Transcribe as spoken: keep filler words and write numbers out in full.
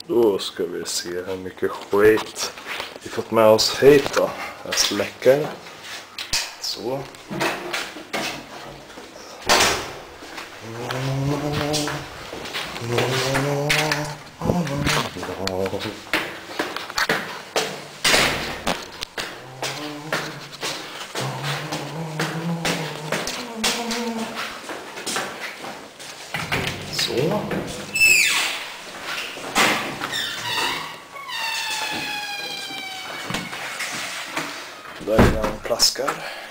Då ska vi se hur mycket skit vi fått med oss hit då. Jag släcker. Så. Så. Där är den plaskar.